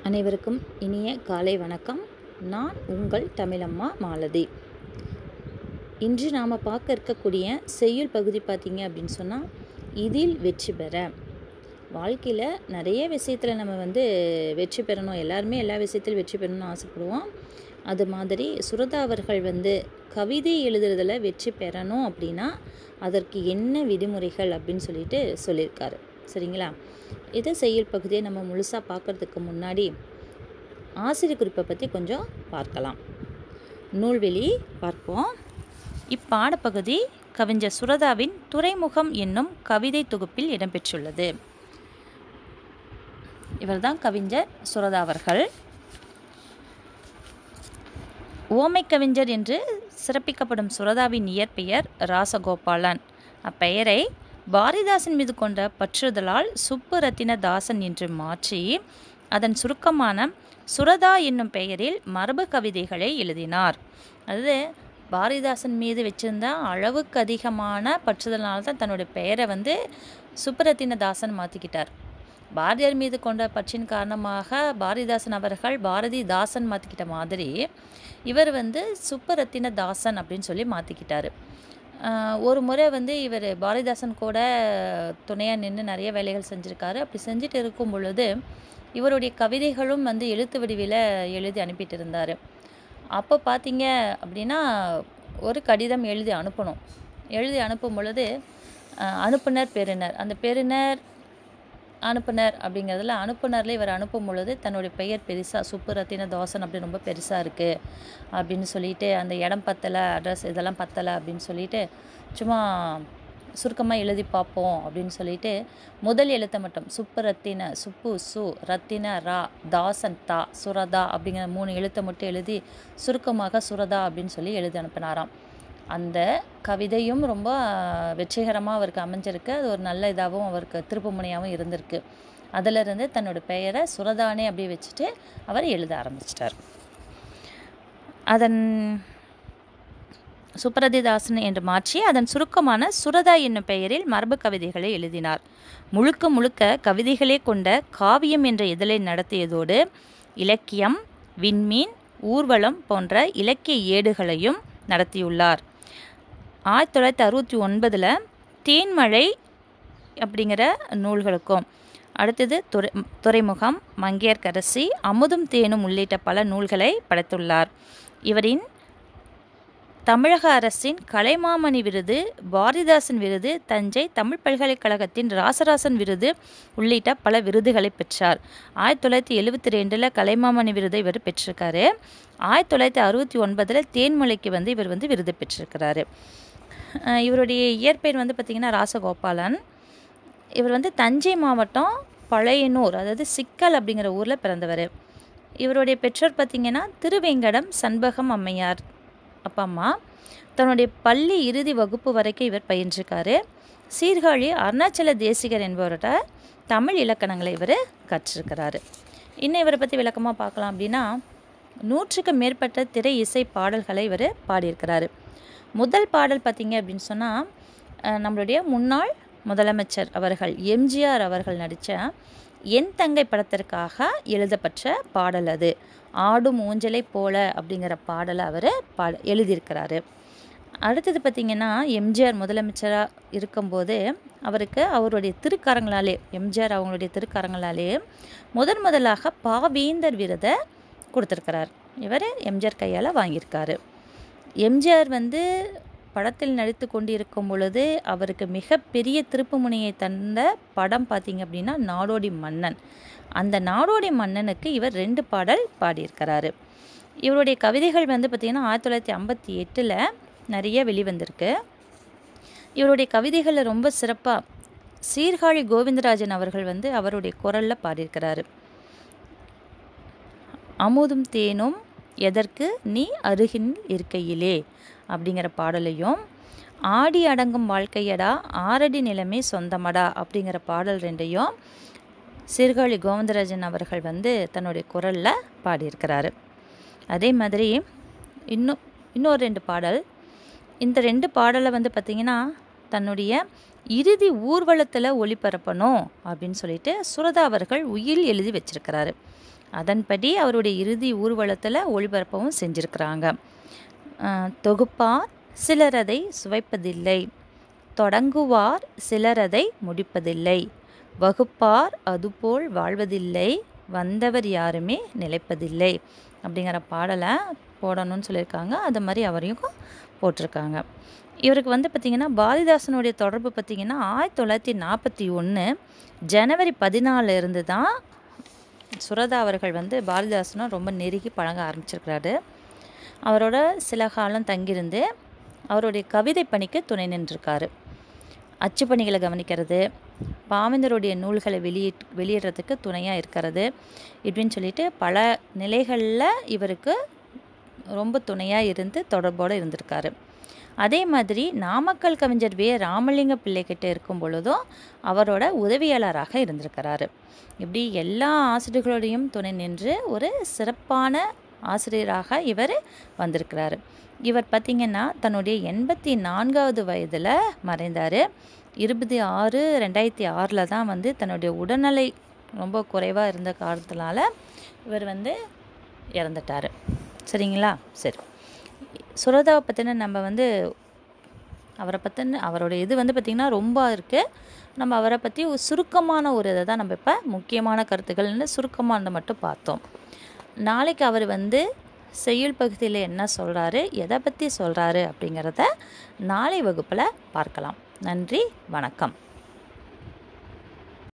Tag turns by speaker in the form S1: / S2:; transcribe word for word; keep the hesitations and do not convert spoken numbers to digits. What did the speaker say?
S1: அனைவருக்கும் இனிய காலை வணக்கம். நான் உங்கள் தமிழம்மா மாலதி. இன்று நாம் பார்க்க இருக்கக்கூடிய செய்யுள் பகுதி பார்த்திங்க அப்படின்னு சொன்னால், இதில் வெற்றி பெற. வாழ்க்கையில் நிறைய விஷயத்தில் நம்ம வந்து வெற்றி பெறணும், எல்லாருமே எல்லா விஷயத்திலும் வெற்றி பெறணும்னு ஆசைப்படுவோம். அது மாதிரி சுரதா அவர்கள் வந்து கவிதை எழுதுறதில் வெற்றி பெறணும் அப்படின்னா அதற்கு என்ன விதிமுறைகள் அப்படின்னு சொல்லிட்டு சொல்லியிருக்காரு. சரிங்களா? இதை செய்யுள் பகுதியை நம்ம முழுசாக பார்க்குறதுக்கு முன்னாடி ஆசிரியர் குறிப்பை பற்றி கொஞ்சம் பார்க்கலாம். நூல்வெளி பார்ப்போம். இப்பாடப்பகுதி கவிஞர் சுரதாவின் துறைமுகம் என்னும் கவிதை தொகுப்பில் இடம்பெற்றுள்ளது. இவர்தான் கவிஞர் சுரதா அவர்கள். ஓமை கவிஞர் என்று சிறப்பிக்கப்படும் சுரதாவின் இயற்பெயர் ராசகோபாலன். அப்பெயரை பாரதிதாசன் மீது கொண்ட பற்றுதலால் சுப்புரத்தின தாசன் என்று மாற்றி அதன் சுருக்கமான சுரதா என்னும் பெயரில் மரபு கவிதைகளை எழுதினார். அதாவது பாரதிதாசன் மீது வச்சிருந்த அளவுக்கு அதிகமான பற்றுதலால் தான் தன்னுடைய பெயரை வந்து சுப்புரத்தின தாசன் மாற்றிக்கிட்டார். பாரதியார் மீது கொண்ட பற்றின் காரணமாக பாரதிதாசன் அவர்கள் பாரதிதாசன் மாற்றிக்கிட்ட மாதிரி இவர் வந்து சுப்புரத்தின தாசன் அப்படின்னு சொல்லி மாற்றிக்கிட்டார். ஒரு முறை வந்து இவர் பாரதிதாசன் கூட துணையாக நின்று நிறைய வேலைகள் செஞ்சுருக்காரு. அப்படி செஞ்சுட்டு இருக்கும் பொழுது இவருடைய கவிதைகளும் வந்து எழுத்து வடிவில் எழுதி அனுப்பிட்டு இருந்தார். அப்போ பார்த்தீங்க அப்படின்னா ஒரு கடிதம் எழுதி அனுப்பணும். எழுதி அனுப்பும் பொழுது அனுப்புனர் பெறுனர், அந்த பெறுனர் அனுப்புனர் அப்படிங்கிறதுல அனுப்புனரில் இவர் அனுப்பும் பொழுது தன்னுடைய பெயர் பெருசாக சுப்புரத்தின தாசன் அப்படி ரொம்ப பெருசாக இருக்குது அப்படின்னு சொல்லிட்டு, அந்த இடம் பத்தலை, அட்ரஸ் இதெல்லாம் பத்தலை அப்படின்னு சொல்லிட்டு சும்மா சுருக்கமாக எழுதி பார்ப்போம் அப்படின்னு சொல்லிட்டு முதல் எழுத்தை மட்டும் சுப்புரத்தின சுப்பு சு ரத்தின ரா தாசன் தா சுரதா அப்படிங்கிற மூணு எழுத்தை மட்டும் எழுதி சுருக்கமாக சுரதா அப்படின்னு சொல்லி எழுதி அனுப்பினாராம். அந்த கவிதையும் ரொம்ப வெற்றிகரமாக அவருக்கு அமைஞ்சிருக்கு. அது ஒரு நல்ல இதாகவும் அவருக்கு திருப்பு முனையாகவும் இருந்திருக்கு. அதிலிருந்து தன்னோட பெயரை சுரதானே அப்படி வச்சுட்டு அவர் எழுத ஆரம்பிச்சிட்டார். அதன் சுப்ரதிதாசன் என்று மாற்றி அதன் சுருக்கமான சுரதா என்னும் பெயரில் மரபு கவிதைகளை எழுதினார். முழுக்க முழுக்க கவிதைகளே கொண்ட காவியம் என்ற இதழை நடத்தியதோடு இலக்கியம், விண்மீன், ஊர்வலம் போன்ற இலக்கிய ஏடுகளையும் நடத்தியுள்ளார். ஆயிரத்தி தொள்ளாயிரத்தி அறுபத்தி ஒன்பதில் தேன்மழை அப்படிங்கிற நூல்களுக்கும், அடுத்தது துறை துறைமுகம், மங்கையர்க்கரசி, அமுதும் தேனும் உள்ளிட்ட பல நூல்களை படைத்துள்ளார். இவரின் தமிழக அரசின் கலைமாமணி விருது, பாரதிதாசன் விருது, தஞ்சை தமிழ் பல்கலைக்கழகத்தின் ராசராசன் விருது உள்ளிட்ட பல விருதுகளை பெற்றார். ஆயிரத்தி தொள்ளாயிரத்தி எழுபத்தி ரெண்டில் கலைமாமணி விருதை இவர் பெற்றிருக்காரு. ஆயிரத்தி தொள்ளாயிரத்தி அறுபத்தி ஒன்பதில் தேன்மொழிக்கு வந்து இவர் வந்து விருது பெற்றிருக்கிறாரு. இவருடைய இயற்பெயர் வந்து பார்த்திங்கன்னா ராசகோபாலன். இவர் வந்து தஞ்சை மாவட்டம் பழையனூர், அதாவது சிக்கல் அப்படிங்கிற ஊரில் பிறந்தவர். இவருடைய பெற்றோர் பார்த்திங்கன்னா திருவேங்கடம் சண்பகம் அம்மையார் அப்பா அம்மா. தன்னுடைய பள்ளி இறுதி வகுப்பு வரைக்கும் இவர் பயின்றிருக்காரு. சீர்காழி அருணாச்சல தேசிகர் என்பவரோட தமிழ் இலக்கணங்களை இவர் கற்றிருக்கிறாரு. இன்னும் இவரை பற்றி விளக்கமாக பார்க்கலாம் அப்படின்னா, நூற்றுக்கு மேற்பட்ட திரை இசை பாடல்களை இவர் பாடியிருக்கிறாரு. முதல் பாடல் பார்த்திங்க அப்படின்னு சொன்னால், நம்மளுடைய முன்னாள் முதலமைச்சர் அவர்கள் எம்ஜிஆர் அவர்கள் நடித்த என் தங்கை படத்திற்காக எழுதப்பட்ட பாடல் அது. ஆடும் ஊஞ்சலை போல அப்படிங்கிற பாடலை அவர் பா எழுதியிருக்கிறாரு. அடுத்தது பார்த்திங்கன்னா, எம்ஜிஆர் முதலமைச்சராக இருக்கும்போது அவருக்கு அவருடைய திருக்கரங்களாலே, எம்ஜிஆர் அவங்களுடைய திருக்கரங்களாலே முதன் முதலாக பாவேந்தர் விருதை கொடுத்துருக்கிறார். இவர் எம்ஜிஆர் கையால் வாங்கியிருக்காரு. எம்ஜிஆர் வந்து படத்தில் நடித்து கொண்டிருக்கும் பொழுது அவருக்கு மிகப்பெரிய திருப்பு முனையை தந்த படம் பார்த்திங்க அப்படின்னா நாடோடி மன்னன். அந்த நாடோடி மன்னனுக்கு இவர் ரெண்டு பாடல் பாடியிருக்கிறாரு. இவருடைய கவிதைகள் வந்து பார்த்திங்கன்னா ஆயிரத்தி தொள்ளாயிரத்தி ஐம்பத்தி எட்டில் நிறைய வெளிவந்திருக்கு. இவருடைய கவிதைகளில் ரொம்ப சிறப்பாக சீர்காழி கோவிந்தராஜன் அவர்கள் வந்து அவருடைய குரலில் பாடியிருக்கிறாரு. அமுதும் தேனும் எதற்கு நீ அருகில் இருக்கையிலே அப்படிங்கிற பாடலையும், ஆடி அடங்கும் வாழ்க்கையடா ஆறடி நிலைமை சொந்தமடா அப்படிங்கிற பாடல் ரெண்டையும் சீர்காழி கோவிந்தராஜன் அவர்கள் வந்து தன்னுடைய குரலில் பாடியிருக்கிறாரு. அதே மாதிரி இன்னும் இன்னொரு ரெண்டு பாடல், இந்த ரெண்டு பாடலை வந்து பார்த்திங்கன்னா தன்னுடைய இறுதி ஊர்வலத்தில் ஒளிபரப்பணும் அப்படின்னு சொல்லிட்டு சுரதா அவர்கள் உயில் எழுதி வச்சிருக்கிறாரு. அதன்படி அவருடைய இறுதி ஊர்வலத்தில் ஒளிபரப்பவும் செஞ்சுருக்கிறாங்க. தொகுப்பார் சிலர் அதை சுவைப்பதில்லை, தொடங்குவார் சிலர் அதை முடிப்பதில்லை, வகுப்பார் அதுபோல் வாழ்வதில்லை, வந்தவர் யாருமே நிலைப்பதில்லை அப்படிங்கிற பாடலை போடணும்னு சொல்லியிருக்காங்க. அது மாதிரி அவரையும் போட்டிருக்காங்க. இவருக்கு வந்து பார்த்திங்கன்னா பாரதிதாசனுடைய தொடர்பு பார்த்திங்கன்னா ஆயிரத்தி தொள்ளாயிரத்தி நாற்பத்தி ஒன்று ஜனவரி பதினாலு இருந்து தான் சுரதா அவர்கள் வந்து பாரதிதாசனும் ரொம்ப நெருங்கி பழக ஆரம்பிச்சிருக்கிறாரு. அவரோட சில காலம் தங்கியிருந்து அவருடைய கவிதை பணிக்கு துணை நின்றிருக்காரு. அச்சு பணிகளை கவனிக்கிறது, பாவேந்தருடைய நூல்களை வெளியிட் வெளியிடுறதுக்கு துணையாக இருக்கிறது, இப்படின்னு சொல்லிட்டு பல நிலைகளில் இவருக்கு ரொம்ப துணையாக இருந்து தொடர்போடு இருந்திருக்காரு. அதே மாதிரி நாமக்கல் கவிஞர் வே ராமலிங்க பிள்ளைகிட்ட இருக்கும் பொழுதும் அவரோட உதவியாளராக இருந்திருக்கிறாரு. இப்படி எல்லா ஆசிரியர்களோடையும் துணை நின்று ஒரு சிறப்பான ஆசிரியராக இவர் வந்திருக்கிறாரு. இவர் பார்த்திங்கன்னா தன்னுடைய எண்பத்தி நான்காவது வயதில் மறைந்தார். இருபது ஆறு ரெண்டாயிரத்தி ஆறில் தான் வந்து தன்னுடைய உடல்நிலை ரொம்ப குறைவாக இருந்த காரணத்தினால இவர் வந்து இறந்துட்டார். சரிங்களா? சரி, சுரதாவை பற்றின நம்ம வந்து அவரை பற்றின அவரோட இது வந்து பார்த்திங்கன்னா ரொம்ப இருக்குது. நம்ம அவரை பற்றி ஒரு சுருக்கமான ஒரு இதை தான் நம்ம இப்போ முக்கியமான கருத்துக்கள்னு சுருக்கமானதை மட்டும் பார்த்தோம். நாளைக்கு அவர் வந்து செய்யுள் பகுதியில் என்ன சொல்கிறாரு, எதை பற்றி சொல்கிறாரு அப்படிங்கிறத நாளை வகுப்பில் பார்க்கலாம். நன்றி, வணக்கம்.